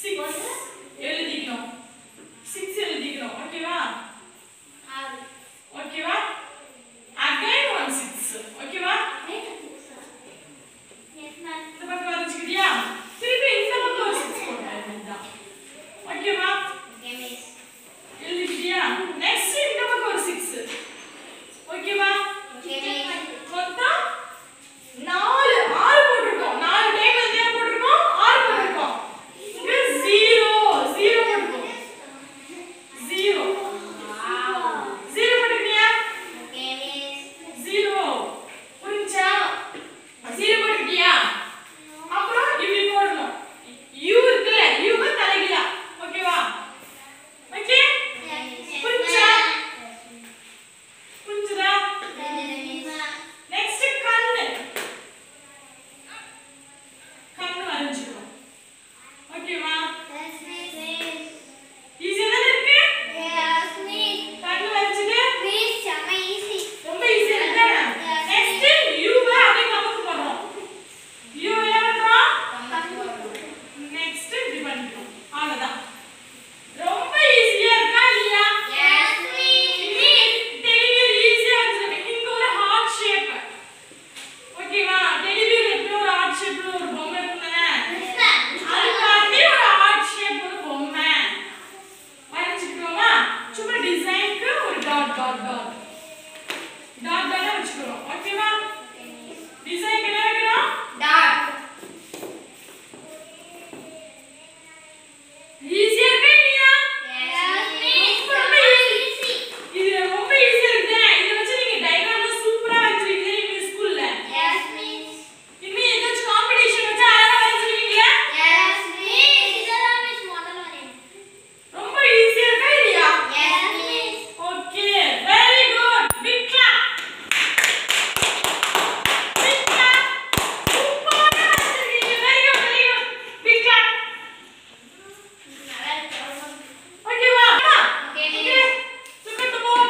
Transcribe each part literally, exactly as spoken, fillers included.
six எழுதிக்கணும். six எழுதிக்கணும். ஓகேவா? ஓகேவா? again one six. ஓகேவா? இந்த பக்கம் வரைச்சிக்கிட்டியா? திருப்பி இந்த பக்கம் ஒரு six போடுறேன். ஓகேவா? எழுதிக்கிட்டியா? நெக்ஸ்ட் இந்த பக்கம் ஒரு six. ஓகேவா? மொத்தம் நாலு ஆறு போட்டுருக்கோம். நாலு டைம் எதுல போட்டுருக்கோம்? ஆறு போட்டுருக்கோம். இங்க zero zero போட்டுருக்கோம். zero zero போட்டுக்கிட்டியா? zero புரிஞ்சா? zero போட்டுக்கிட்டியா? அப்புறம் இப்படி போடணும். u இருக்குல u க்கு தலைகீழா. ஓகேவா? ஓகே? புரிஞ்சா? புரிஞ்சதா? நெக்ஸ்ட் கண்ணு. கண்ணு வரைஞ்சுக்கணும். ஓகேவா? ஈஸியா தானே இருக்கு? கண்ணு வரைச்சிட்டு ரொம்ப ஈஸியா இருக்கு. நெக்ஸ்ட் u வை அப்படியே கமுக்கு போடுறோம். u வை என்ன பண்றோம்? நெக்ஸ்ட் இப்படி பண்ணிக்கிறோம். அவ்வளவுதான். ரொம்ப ஈஸியா இருக்கா இல்லையா? டெலிபியர் ஈஸியா வச்சிருக்கேன். இங்க ஒரு ஹார்ட் ஷேப். ஓகேவா? டெலிபியர் எப்படி ஒரு ஹார்ட் ஷேப்ல ஒரு பொம்மை இருக்குதானே? அதுக்காண்டி ஒரு ஹார்ட் ஷேப் ஒரு பொம்மை வரைஞ்சுக்கிறோமா? சும்மா டிசைனுக்கு ஒரு dot dot dot dot dot வச்சுக்கிறோம். ஓகேவா? டிசைனுக்கு என்ன வைக்கிறோம்? டாட். ஈஸியா இருக்கா இல்லையா? ரொம்ப ரொம்ப ஈஸி. இது ரொம்ப ஈஸியா இருக்கு. இத வச்சு நீங்க டயகிராம் சூப்பரா வச்சிருக்கீங்க நீங்க ஸ்கூல்ல. இனிமே ஏதாச்சும் காம்படிஷன் வச்சா அழகா வரைஞ்சிருவீங்களா? ரொம்ப ஈஸியா இருக்கா இல்லையா? Okay, very good. Big clap. Big clap. சூப்பரா வரைஞ்சிருக்கீங்க. Very good, very good. Big clap. ஓகேவா? Okay. Look at the board.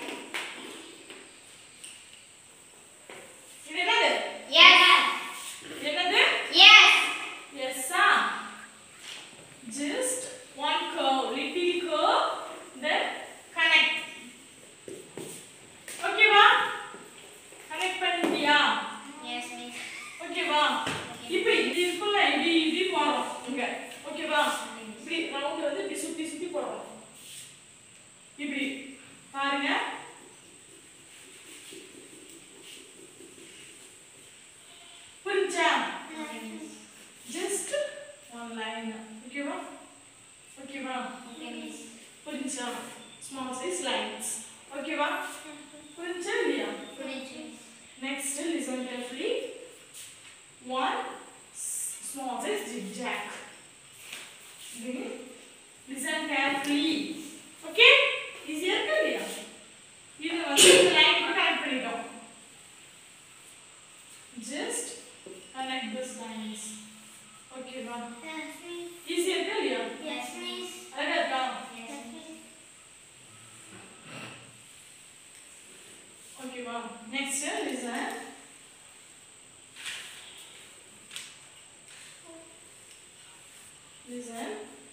இது என்னது? என்னது? Yes ah. Just one curve, little curve, then connect. ஓகேவா? கனெக்ட் பண்ணிட்டியா? ஓகேவா? இப்படி இது இருக்குல்ல இப்படி இப்படி போறோம் இங்க. ஓகேவா? இப்படி ரவுண்ட் வந்து இப்படி சுத்தி சுத்தி போறோம். இப்படி பாருங்க. புரிஞ்சா? Just one line. ஓகேவா? ஓகேவா? புரிஞ்சா? Small size lines. ஓகேவா? புரிஞ்சா இல்லையா? Next, listen carefully. One small size zigzag. Then listen carefully. Okay? Easy இருக்கா இல்லையா? இது வந்து லைன் கூட கனெக்ட் பண்ணிட்டோம். Just connect this lines. ஓகேவா? ஈஸி இருக்கா இல்லையா? அழகா இருக்கா? ஓகேவா? Next, listen. Listen.